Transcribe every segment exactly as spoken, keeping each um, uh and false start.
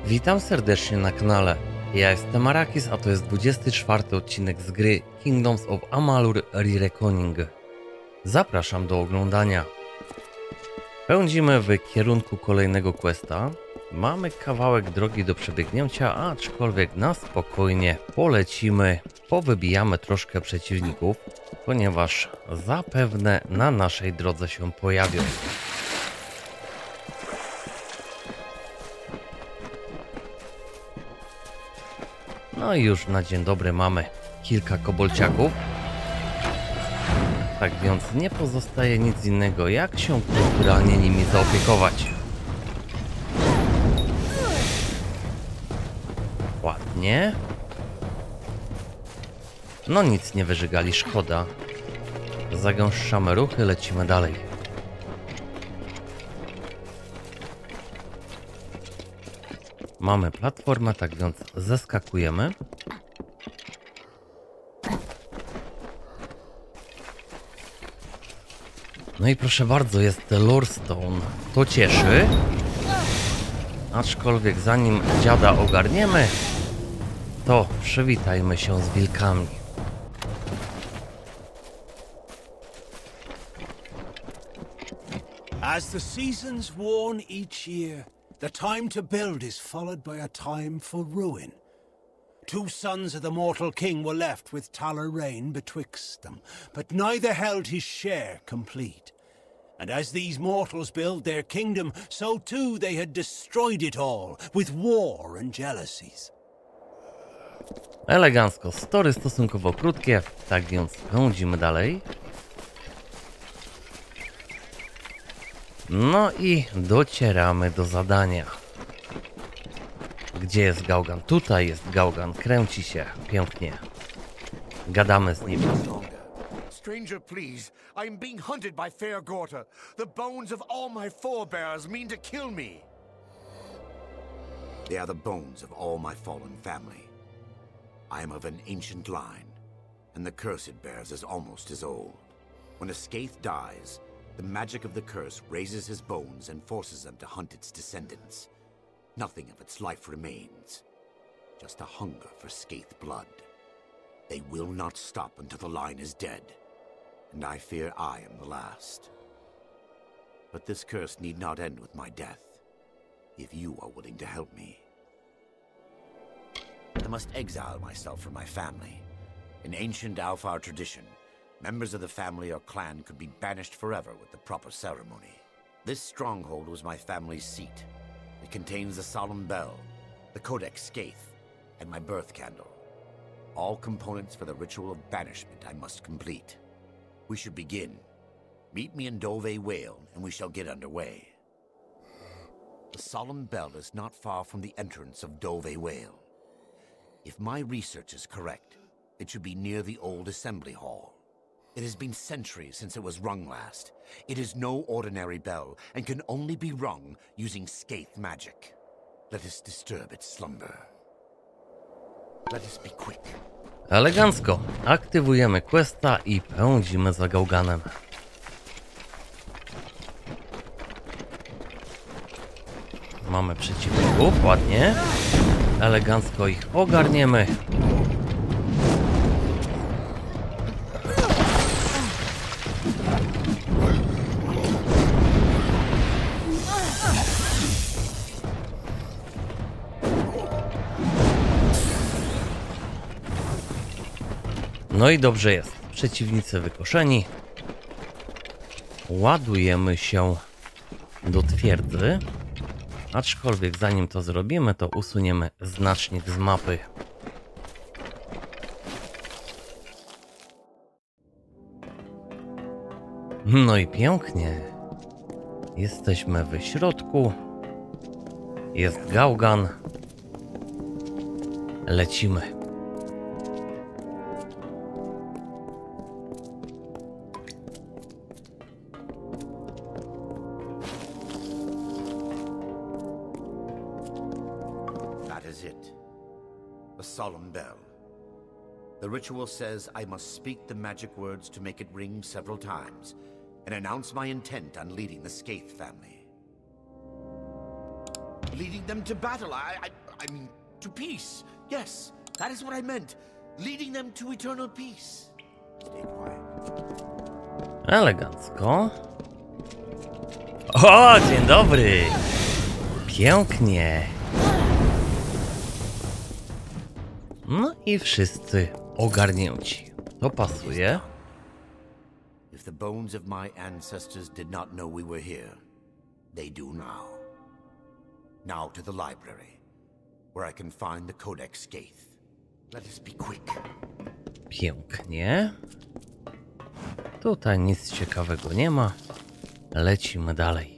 Witam serdecznie na kanale. Ja jestem Arakis, a to jest dwudziesty czwarty odcinek z gry Kingdoms of Amalur Re-Reckoning. Zapraszam do oglądania. Pędzimy w kierunku kolejnego questa. Mamy kawałek drogi do przebiegnięcia, aczkolwiek na spokojnie polecimy, powybijamy troszkę przeciwników, ponieważ zapewne na naszej drodze się pojawią. No i już na dzień dobry mamy kilka kobolciaków. Tak więc nie pozostaje nic innego, jak się kulturalnie nimi zaopiekować. Ładnie. No nic nie wyżygali, szkoda. Zagęszczamy ruchy, lecimy dalej. Mamy platformę, tak więc zeskakujemy. No i proszę bardzo, jest Lorestone. To cieszy. Aczkolwiek zanim dziada ogarniemy, to przywitajmy się z wilkami. As the seasons warn each year, the time to build is followed by a time for ruin. Two sons of the mortal king were left with Talar-Rain betwixt them, but neither held his share complete. And as these mortals built their kingdom, so too they had destroyed it all with war and jealousies. Elegancko, story stosunkowo krótkie, tak więc pędzimy dalej. No i docieramy do zadania. Gdzie jest Gaugan? Tutaj jest Gaugan, kręci się pięknie. Gadamy z nim. Stranger, please. I am being hunted by Fair Gorta. The bones of all my forebears mean to kill me. They are the bones of all my fallen family. I am of an ancient line, and the curse it bears is almost as old. When a Skaith dies, the magic of the curse raises his bones and forces them to hunt its descendants. Nothing of its life remains, just a hunger for Skaith blood. They will not stop until the line is dead, and I fear I am the last. But this curse need not end with my death, if you are willing to help me. I must exile myself from my family. In ancient Alfar tradition, members of the family or clan could be banished forever with the proper ceremony. This stronghold was my family's seat. It contains the solemn bell, the Codex Skaith, and my birth candle. All components for the ritual of banishment I must complete. We should begin. Meet me in Dove Whale, and we shall get underway. The solemn bell is not far from the entrance of Dove Whale. If my research is correct, it should be near the old assembly hall. It has been centuries since it was rung last. It is no ordinary bell, and can only be rung using Skaith magic. Let us disturb its slumber. Let us be quick. Elegancko. Aktywujemy questa i pędzimy za Gauganem. Mamy przeciwników, ładnie. Elegancko ich ogarniemy. No i dobrze jest. Przeciwnicy wykoszeni. Ładujemy się do twierdzy. Aczkolwiek zanim to zrobimy, to usuniemy znacznik z mapy. No i pięknie. Jesteśmy w środku. Jest Gaugan. Lecimy. A solemn bell. The ritual says I must speak the magic words to make it ring several times, and announce my intent on leading the Skaith family. leading them to battle. I, I, I mean, to peace. Yes, that is what I meant. Leading them to eternal peace. Stay quiet. Elegancko. O, dzień dobry. Pięknie. No i wszyscy ogarnięci. To pasuje. If the bones of my ancestors did not know we were here, they do now. Now to the library, where I can find the Codex Scaith. Let us be quick. Pięknie. Tutaj nic ciekawego nie ma. Lecimy dalej.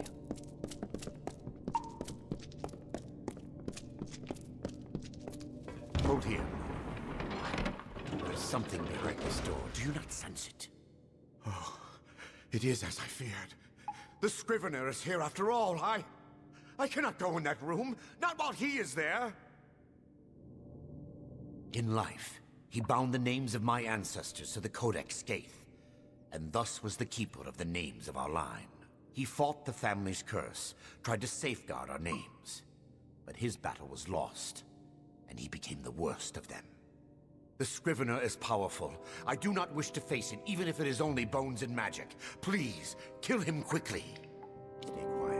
Hold here. There is something behind this door. Do you not sense it? Oh, it is as I feared. The Scrivener is here after all. I... I cannot go in that room. Not while he is there. In life, he bound the names of my ancestors to the Codex Scaith, and thus was the keeper of the names of our line. He fought the family's curse, tried to safeguard our names. But his battle was lost, and he became the worst of them. The Scrivener is powerful. I do not wish to face it, even if it is only bones and magic. Please, kill him quickly. Stay quiet.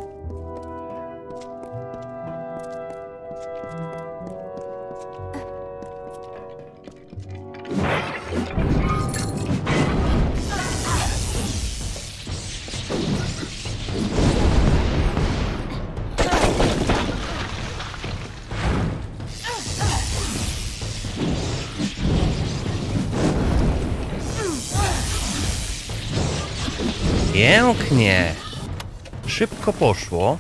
Pięknie. Szybko poszło.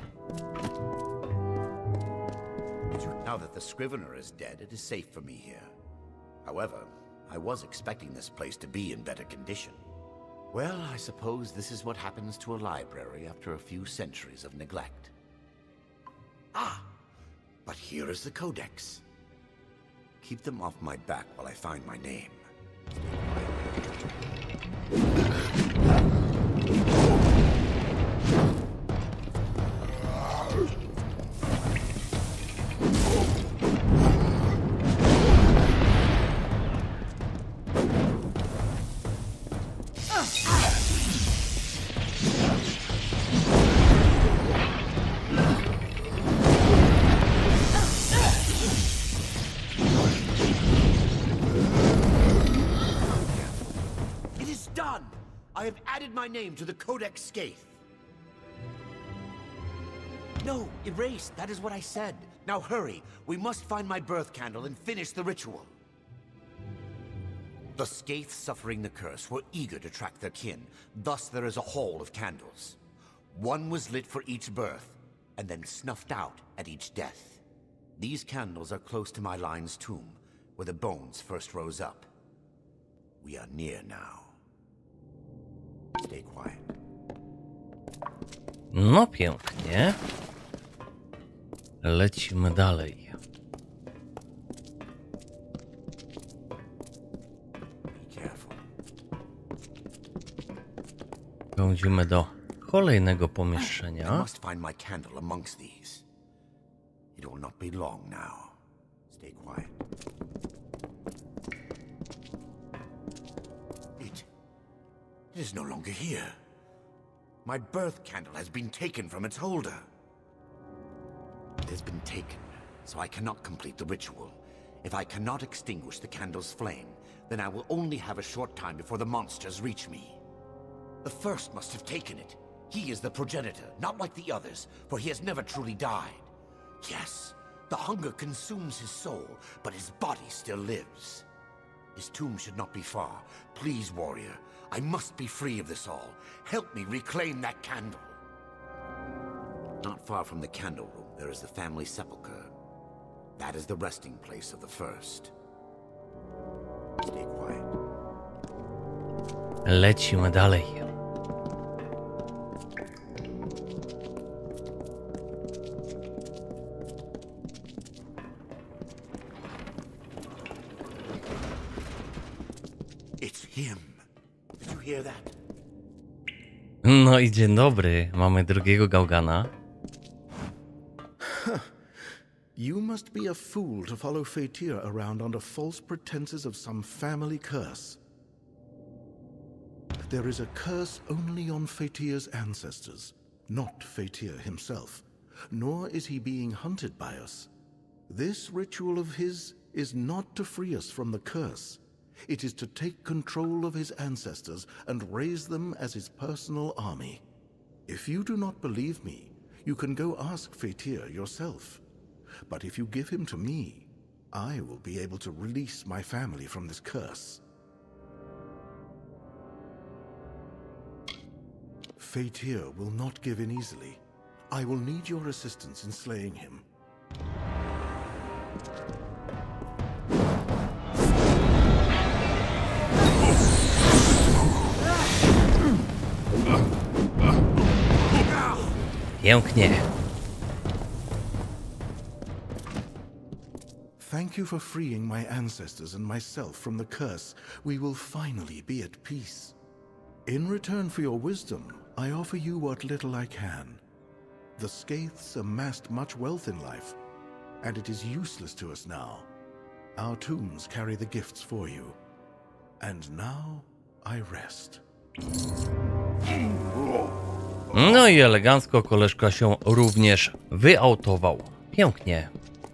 Now that the Scrivener is dead, it is safe for me here. However, I was expecting this place to be in better condition. Well, I suppose this is what happens to a library after a few centuries of neglect. Ah, but here is the Codex. Keep them off my back while I find my name. I have added my name to the Codex Scaith. No, erased. That is what I said. Now hurry. We must find my birth candle and finish the ritual. The Scaith suffering the curse were eager to track their kin. Thus there is a hall of candles. One was lit for each birth, and then snuffed out at each death. These candles are close to my line's tomb, where the bones first rose up. We are near now. Stay quiet. No pięknie. Lecimy dalej. Be careful. Przechodzimy do kolejnego I pomieszczenia. must find my candle amongst these. It will not be long now. Stay quiet. It... It is no longer here. My birth candle has been taken from its holder. It has been taken, so I cannot complete the ritual. If I cannot extinguish the candle's flame, then I will only have a short time before the monsters reach me. The first must have taken it. He is the progenitor, not like the others, for he has never truly died. Yes, the hunger consumes his soul, but his body still lives. His tomb should not be far. Please, warrior, I must be free of this all. Help me reclaim that candle. Not far from the candle room, there is the family sepulchre. That is the resting place of the first. Stay quiet. Lecimy dalej. It's him. Did you hear that? No i dzień dobry. Mamy drugiego gałgana. You must be a fool to follow Fatir around under false pretenses of some family curse. There is a curse only on Fatir's ancestors, not Fatir himself, nor is he being hunted by us. This ritual of his is not to free us from the curse. It is to take control of his ancestors and raise them as his personal army. If you do not believe me, you can go ask Fatir yourself. But if you give him to me, I will be able to release my family from this curse. Fatir will not give in easily. I will need your assistance in slaying him. Pięknie. Thank you for freeing my ancestors and myself from the curse. We will finally be at peace. In return for your wisdom, I offer you what little I can. The Skaiths amassed much wealth in life, and it is useless to us now. Our tombs carry the gifts for you. And now I rest. No i elegancko koleżka się również wyautował. Pięknie.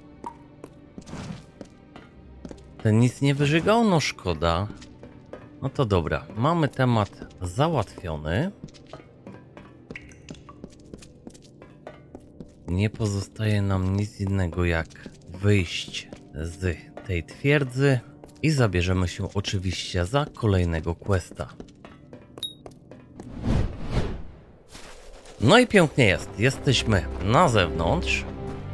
Ten nic nie wyżygał? No szkoda. No to dobra, mamy temat załatwiony. Nie pozostaje nam nic innego jak wyjść z tej twierdzy i zabierzemy się oczywiście za kolejnego questa. No i pięknie jest, jesteśmy na zewnątrz.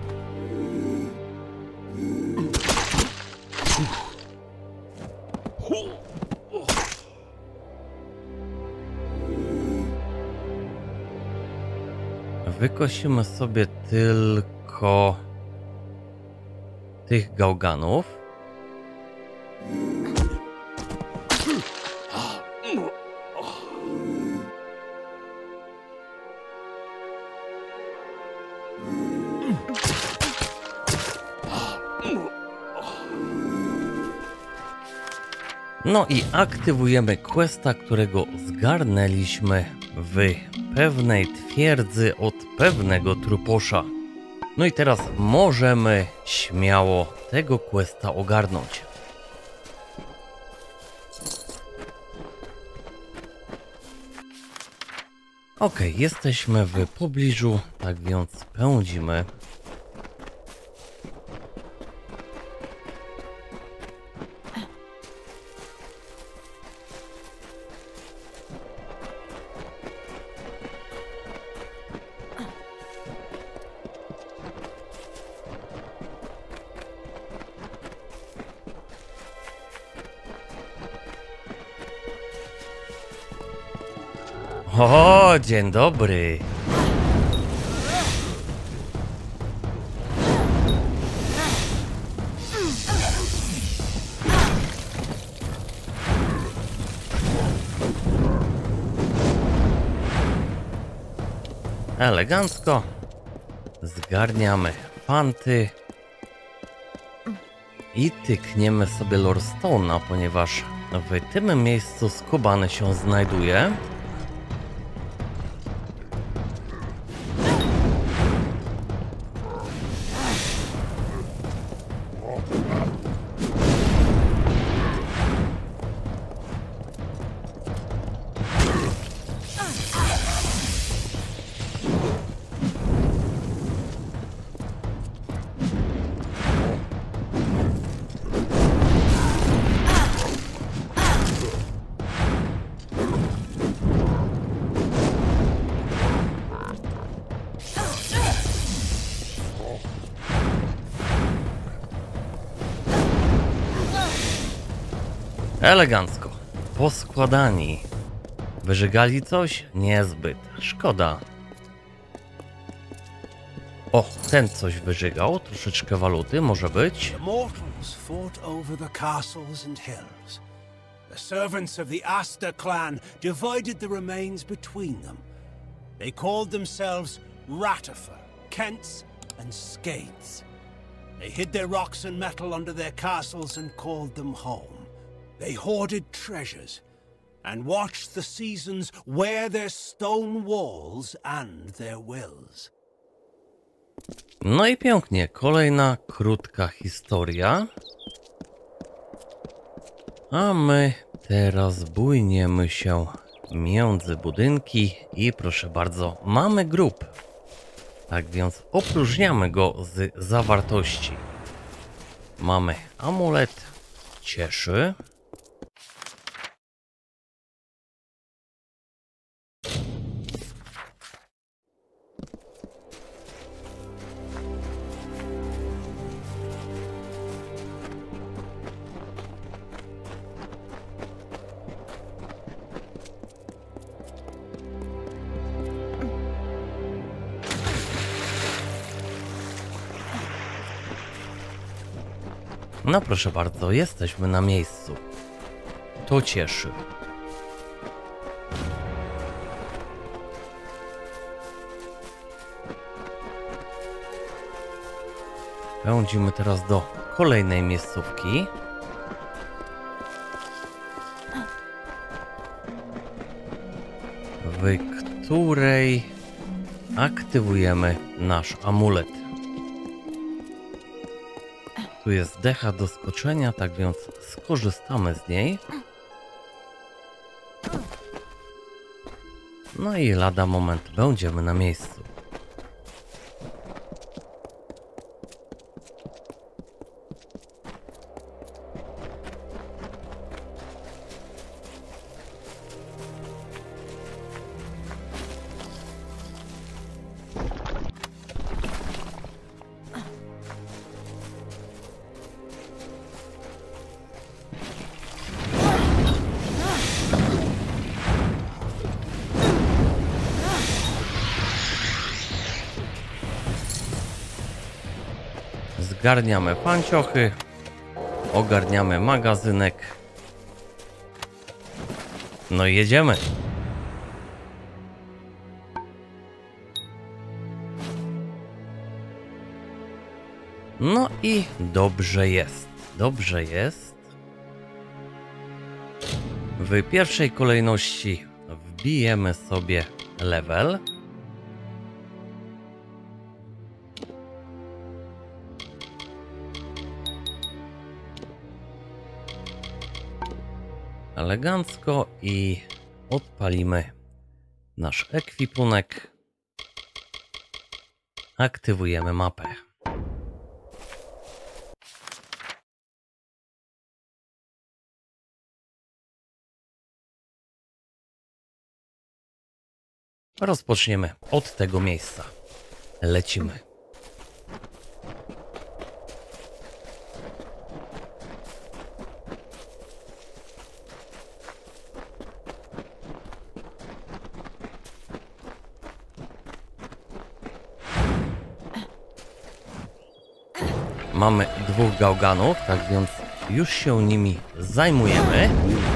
Wykosimy sobie tylko tych gałganów. No i aktywujemy questa, którego zgarnęliśmy w pewnej twierdzy od pewnego truposza. No i teraz możemy śmiało tego questa ogarnąć. Ok, jesteśmy w pobliżu, tak więc pędzimy. O, dzień dobry. Elegancko. Zgarniamy fanty. I tykniemy sobie Lorestone'a, ponieważ w tym miejscu skubany się znajduje. Elegancko. Poskładani. Wyżygali coś? Niezbyt. Szkoda. O, ten coś wyżygał. Troszeczkę waluty może być. The mortals fought over the castles and hills. The servants of the Asta clan divided the remains between them. They called themselves Ratifer, Kents, and Skaiths. They hid their rocks and metal under their castles and called them home. They hoarded treasures and watched the seasons wear their stone walls and their wills. No i pięknie, kolejna krótka historia. A my teraz bujniemy się między budynki i proszę bardzo, mamy grób. Tak więc opróżniamy go z zawartości. Mamy amulet, cieszy. No proszę bardzo, jesteśmy na miejscu. To cieszy. Pędzimy teraz do kolejnej miejscówki. W której aktywujemy nasz amulet. Tu jest decha do skoczenia, tak więc skorzystamy z niej. No i lada moment będziemy na miejscu. Zgarniamy panciochy, ogarniamy magazynek. No i jedziemy. No i dobrze jest, dobrze jest. W pierwszej kolejności wbijemy sobie level. Elegancko i odpalimy nasz ekwipunek. Aktywujemy mapę. Rozpoczniemy od tego miejsca. Lecimy. Mamy dwóch gałganów, tak więc już się nimi zajmujemy.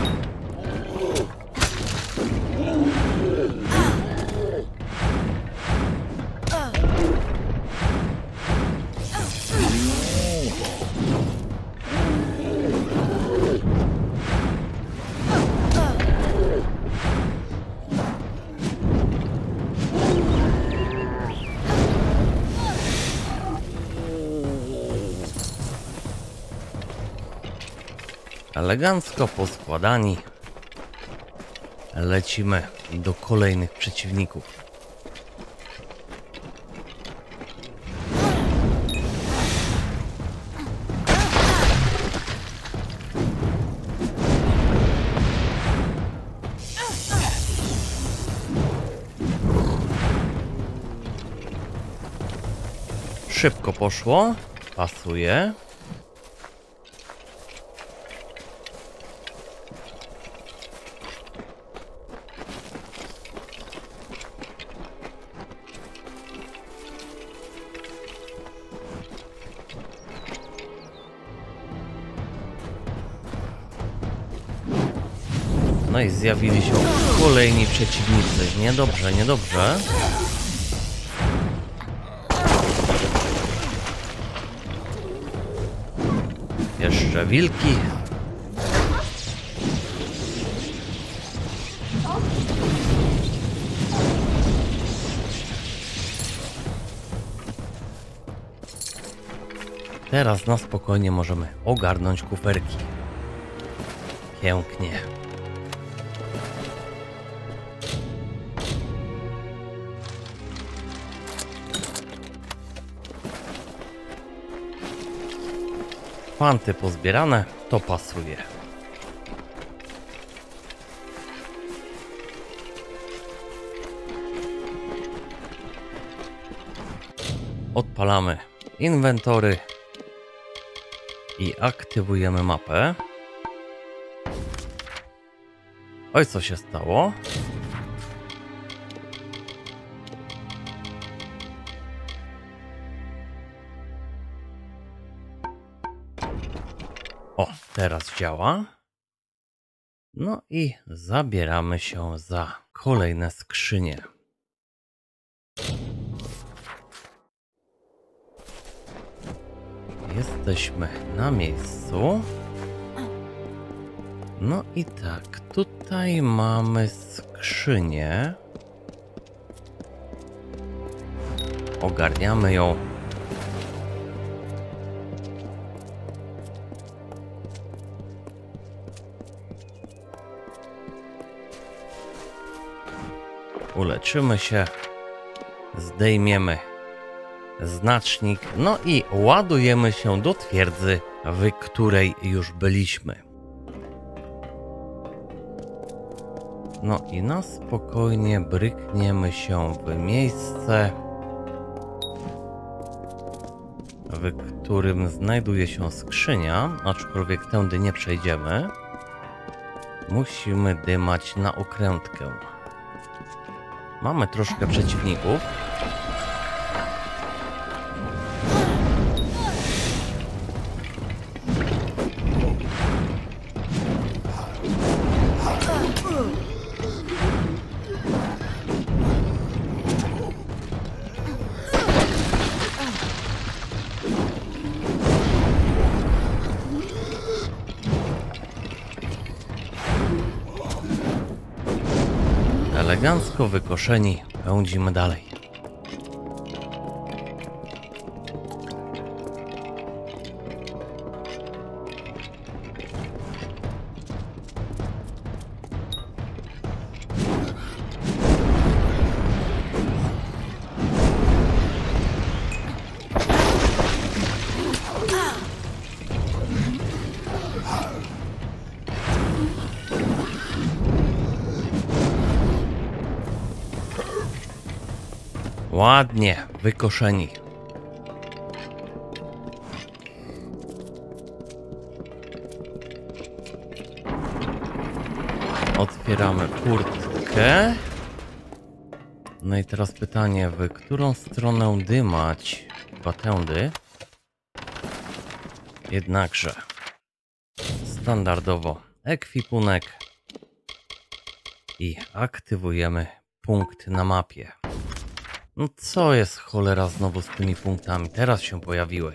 Elegancko poskładani. Lecimy do kolejnych przeciwników. Szybko poszło. Pasuje. No i zjawili się kolejni przeciwnicy. Niedobrze, niedobrze. jeszcze wilki. Teraz na spokojnie możemy ogarnąć kuferki. Pięknie. Fanty pozbierane, to pasuje. Odpalamy inwentory i aktywujemy mapę. Oj, co się stało? O, teraz działa. No i zabieramy się za kolejne skrzynie. Jesteśmy na miejscu. No i tak, tutaj mamy skrzynię. Ogarniamy ją. Uleczymy się. Zdejmiemy znacznik. No i ładujemy się do twierdzy, w której już byliśmy. No i na spokojnie brykniemy się w miejsce, w którym znajduje się skrzynia, aczkolwiek tędy nie przejdziemy. Musimy dymać na okrętkę. Mamy troszkę przeciwników. Elegancko wykoszeni, pędzimy dalej. Ładnie wykoszeni. Otwieramy furtkę. No i teraz pytanie, w którą stronę dymać? Chyba tędy. Jednakże standardowo ekwipunek i aktywujemy punkt na mapie. No co jest cholera znowu z tymi punktami? Teraz się pojawiły.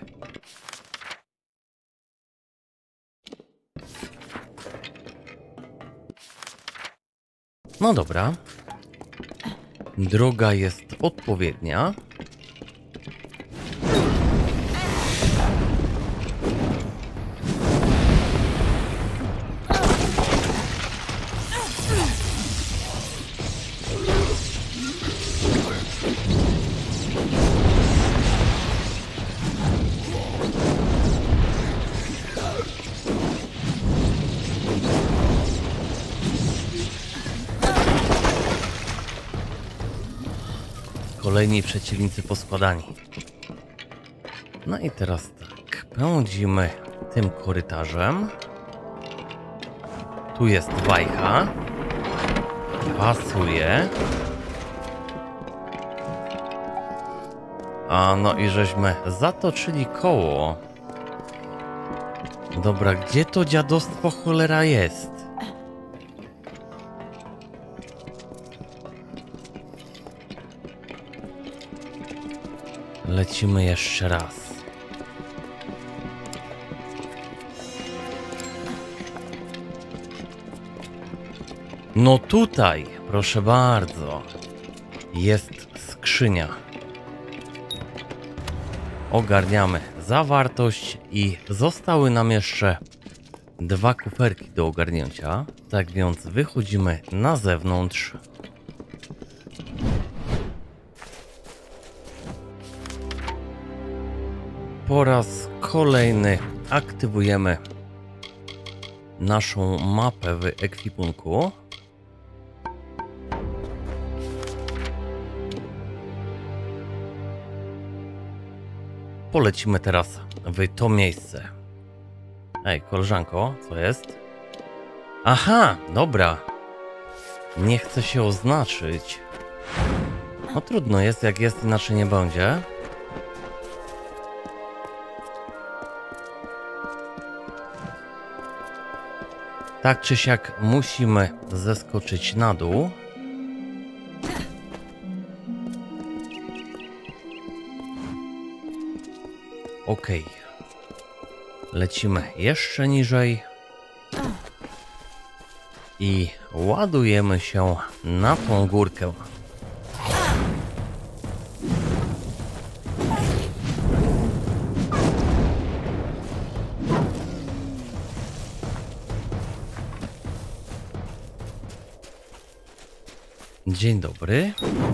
No dobra. Droga jest odpowiednia. Kolejni przeciwnicy poskładani. No i teraz tak, pędzimy tym korytarzem. Tu jest wajcha. Pasuje. A no i żeśmy zatoczyli koło. Dobra, gdzie to dziadostwo cholera jest? Lecimy jeszcze raz. No tutaj, proszę bardzo, jest skrzynia. Ogarniamy zawartość i zostały nam jeszcze dwa kuferki do ogarnięcia. Tak więc wychodzimy na zewnątrz. Po raz kolejny aktywujemy naszą mapę w ekwipunku. Polecimy teraz w to miejsce. Ej, koleżanko, co jest? Aha, dobra. Nie chcę się oznaczyć. No trudno jest, jak jest, inaczej nie będzie. Tak czy siak musimy zeskoczyć na dół. Ok. Lecimy jeszcze niżej. I ładujemy się na tą górkę. Dzień dobry.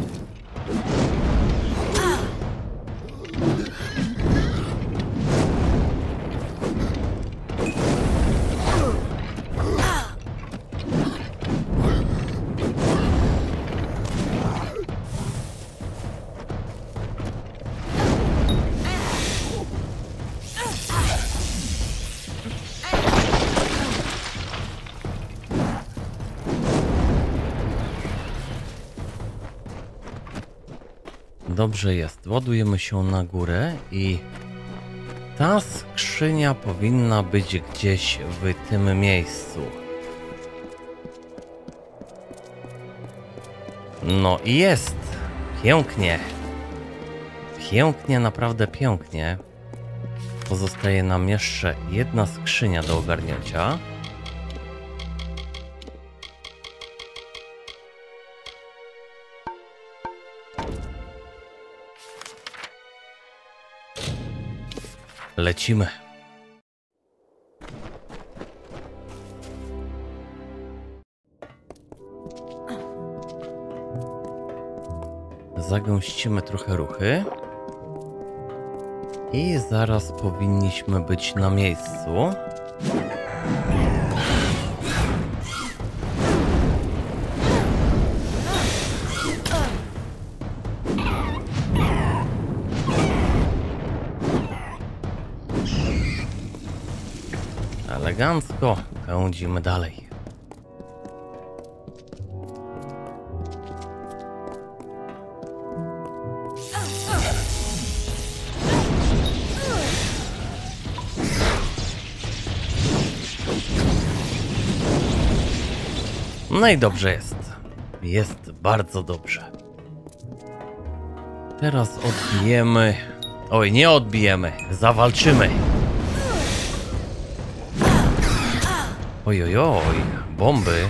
Dobrze jest, ładujemy się na górę i ta skrzynia powinna być gdzieś w tym miejscu. No i jest! Pięknie! Pięknie, naprawdę pięknie. Pozostaje nam jeszcze jedna skrzynia do ogarnięcia. Lecimy. Zagęścimy trochę ruchy. I zaraz powinniśmy być na miejscu. Elegancko pędzimy dalej. No i dobrze jest. Jest bardzo dobrze. Teraz odbijemy. Oj, nie odbijemy. Zawalczymy. Oj, oj, oj, bomby.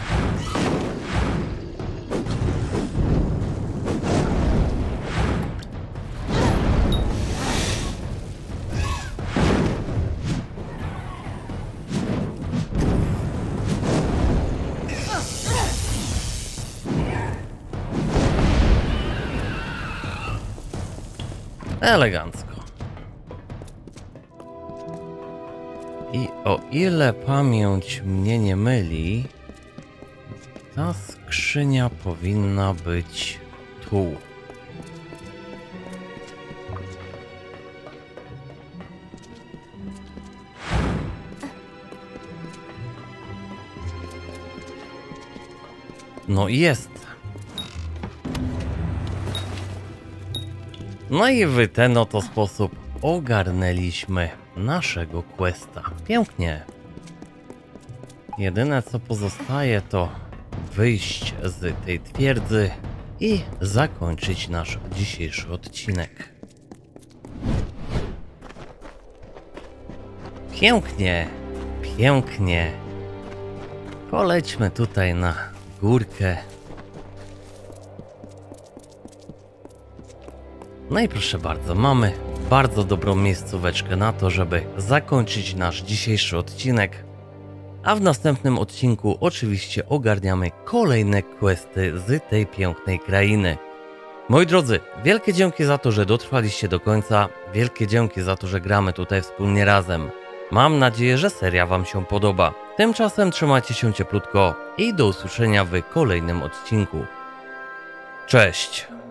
Elegancko. I o ile pamięć mnie nie myli, ta skrzynia powinna być tu. No i jest. No i w ten oto sposób ogarnęliśmy naszego questa. Pięknie. Jedyne co pozostaje to wyjść z tej twierdzy i zakończyć nasz dzisiejszy odcinek. Pięknie, pięknie. Polećmy tutaj na górkę. No i proszę bardzo, mamy bardzo dobrą miejscóweczkę na to, żeby zakończyć nasz dzisiejszy odcinek. A w następnym odcinku oczywiście ogarniamy kolejne questy z tej pięknej krainy. Moi drodzy, wielkie dzięki za to, że dotrwaliście do końca. Wielkie dzięki za to, że gramy tutaj wspólnie razem. Mam nadzieję, że seria Wam się podoba. Tymczasem trzymajcie się cieplutko i do usłyszenia w kolejnym odcinku. Cześć!